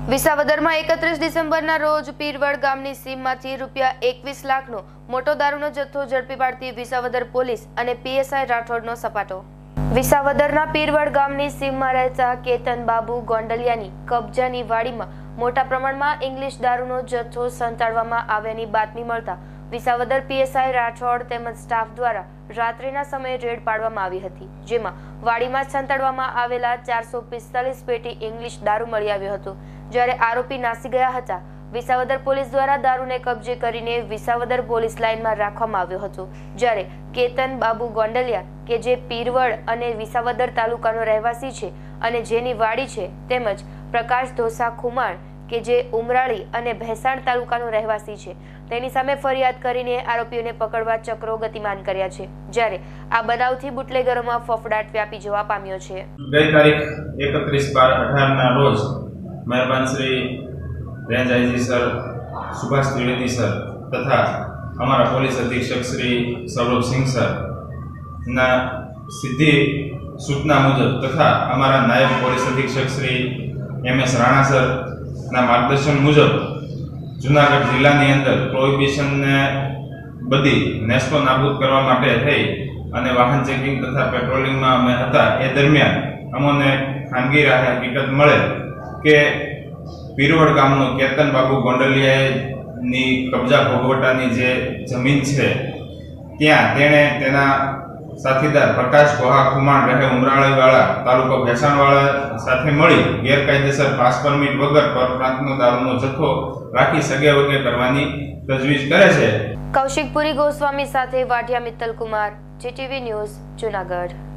વિસાવદરમાં 31 ડિસેમ્બરના રોજ પીરવડ ગામની સીમમાંથી ₹21 લાખનો મોટો દારૂનો જથ્થો ઝડપી પાડતી વિસાવદર પોલીસ અને પીએસઆઈ રાઠોડનો સપાટો। વિસાવદરના પીરવડ ગામની સીમમાં રહેતા કેતન બાબુ ગોંડલિયાની કબજાની વાડીમાં મોટા પ્રમાણમાં ઇંગ્લિશ દારૂનો જથ્થો સંતાડવામાં આવ્યાની બાતમી મળતા વિસાવદર પીએસઆઈ રાઠોડ તેમજ સ્ટાફ દ્વારા રાત્રિના સમયે રેડ પાડવામાં આવી હતી, જેમાં વાડીમાં સંતાડવામાં આવેલા 445 પેટી ઇંગ્લિશ દારૂ મળી આવ્યો હતો। જ્યારે આરોપી નાસી ગયા હતા। વિસાવદર પોલીસ દ્વારા દારૂને કબજે કરીને વિસાવદર પોલીસ લાઇનમાં રાખવામાં આવ્યો હતો, જ્યારે કેતન બાબુ ગોંડલિયા કે જે પીરવડ અને વિસાવદર તાલુકાનો રહેવાસી છે અને જેની વાડી છે, તેમજ પ્રકાશ ધોસા ખુમાણ કે જે ઉમરાળી અને ભેસાણ તાલુકાનો રહેવાસી છે, તેની સામે ફરિયાદ કરીને આરોપીઓને પકડવા ચક્રો ગતિમાન કર્યા છે। જ્યારે આ બનાવથી બુટલેગરોમાં ફફડાટ વ્યાપી જવા પામ્યો છે। ગઈ તારીખ 31/12/18 ના રોજ મહેરબાન Shri range IG sir Subhash Trivedi sir તથા અમારા પોલીસ અધિક્ષક શ્રી સૌરભસિંહ સર ના સીધી સૂચના મુજબ તથા અમારા નાયબ પોલીસ અધિક્ષક શ્રી MS રાણા સર ના માર્ગદર્શન મુજબ જૂનાગઢ જિલ્લાની અંદર પ્રોહિબિશનને બધી નેસ્તો નાબૂદ કરવા માટે થઈ અને વાહન ચેકિંગ તથા પેટ્રોલિંગમાં અમે હતા। એ દરમિયાન અમને ખાનગી રાહે હકીકત મળે કે પીરવડ ગામનો કેતન બાબુ ગોંડલિયાની કબજા ભોગવટાની જે જમીન છે ત્યાં તેણે તેના સાથીદાર પ્રકાશ ગોહા ખુમાણ રહે ઉમરાળીવાળા તાલુકો ભેસાણવાળા સાથે મળી ગેરકાયદેસર પાસ પરમિટ વગર પરપ્રાંતનો દારૂનો જથ્થો રાખી સગે વગે કરવાની તજવીજ કરે છે। કૌશિકપુરી ગોસ્વામી સાથે વાઢિયા મિત્તલ કુમાર, GTV ન્યૂઝ, જૂનાગઢ।